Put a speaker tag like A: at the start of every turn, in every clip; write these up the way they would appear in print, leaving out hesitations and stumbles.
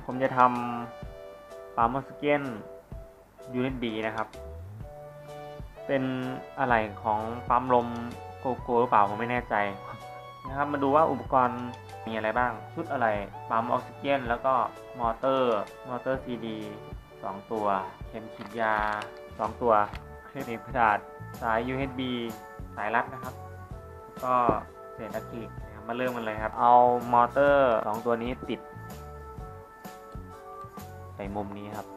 A: ผมจะทำปั๊มออกซิเจน USB นะครับ เป็นอะไรของปั๊มลมโกโก้หรือเปล่าผมไม่แน่ใจนะครับ มาดูว่าอุปกรณ์มีอะไรบ้างชุดอะไรปั๊มออกซิเจนแล้วก็มอเตอร์ซีดี2ตัวเข็มฉีดยา2ตัวเครื่องกระดาษสาย USB สายรัดนะครับก็เศษอะคริลิกนะครับมาเริ่มกันเลยครับเอามอเตอร์2ตัวนี้ติดใส่มุมนี้ครับ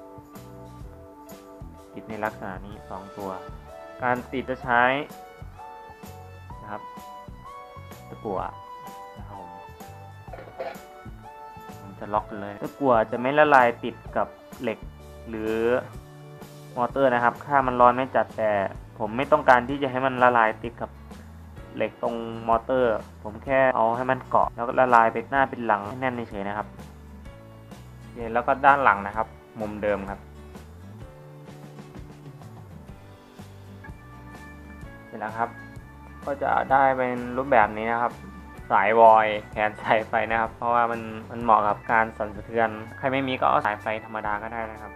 A: ติดในลักษณะนี้2ตัวการติดจะใช้นะครับตะกั่วนะครับผมจะล็อกกันเลยตะกั่วจะไม่ละลายติดกับเหล็กหรือมอเตอร์นะครับถ้ามันร้อนไม่จัดแต่ผมไม่ต้องการที่จะให้มันละลายติดกับเหล็กตรงมอเตอร์ผมแค่เอาให้มันเกาะแล้วก็ละลายไปหน้าเป็นหลังให้แน่นเฉยๆนะครับแล้วก็ด้านหลังนะครับมุมเดิมครับเสร็จแล้วครับก็จะได้เป็นรูปแบบนี้นะครับสายวอยแทนสายไฟนะครับเพราะว่ามันเหมาะกับการสั่นสะเทือนใครไม่มีก็เอาสายไฟธรรมดาก็ได้นะครับ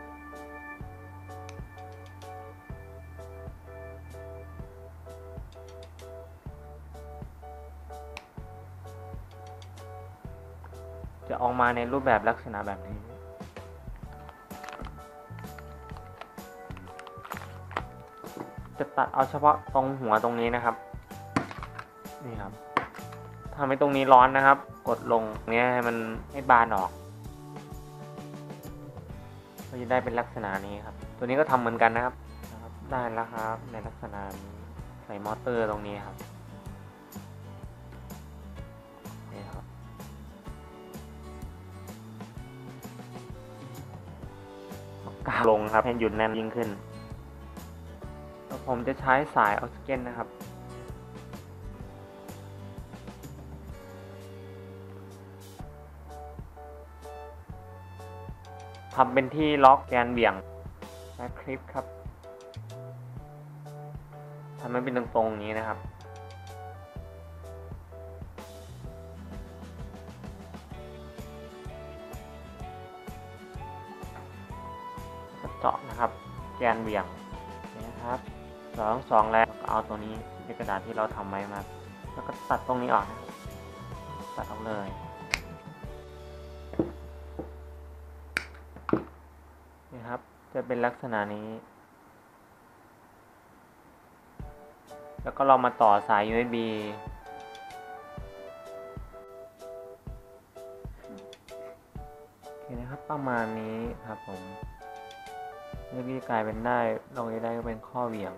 A: จะออกมาในรูปแบบลักษณะแบบนี้จะตัดเอาเฉพาะตรงหัวตรงนี้นะครับนี่ครับทำให้ตรงนี้ร้อนนะครับกดลงเนี้ยให้มันให้บานออกก็จะได้เป็นลักษณะนี้ครับตัวนี้ก็ทำเหมือนกันนะครับได้แล้วครับในลักษณะนี้ใส่มอเตอร์ตรงนี้ครับนี่ครับกาวลงครับให้หยุดแน่นยิ่งขึ้นแล้วผมจะใช้สายออกซิเจนนะครับทำเป็นที่ล็อกแกนเบี่ยงและคลิปครับทำให้เป็นตรงๆนี้นะครับเจาะนะครับแกนเบี่ยงนะครับ2แล้วก็เอาตัวนี้ในกระดาษที่เราทำไว้มาแล้วก็ตัดตรงนี้ออกนะครับตัดออกเลยนี่ครับจะเป็นลักษณะนี้แล้วก็เรามาต่อสาย USB โอเคนะครับประมาณนี้ครับผมนี่ก็กลายเป็นได้ลงได้ก็เป็นข้อเหวี่ยง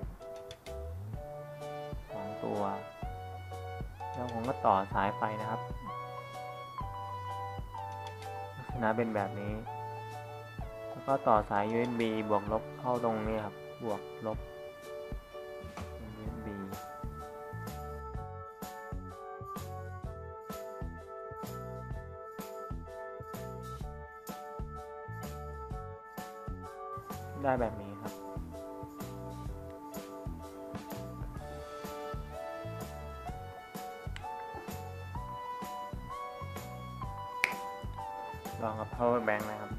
A: 2ตัวแล้วผมก็ต่อสายไฟนะครับลักษณะเป็นแบบนี้แล้วก็ต่อสาย USB บวกลบเข้าตรงนี้ครับบวกลบ USB ได้แบบนี้ครับลองกับ power bank นะครับ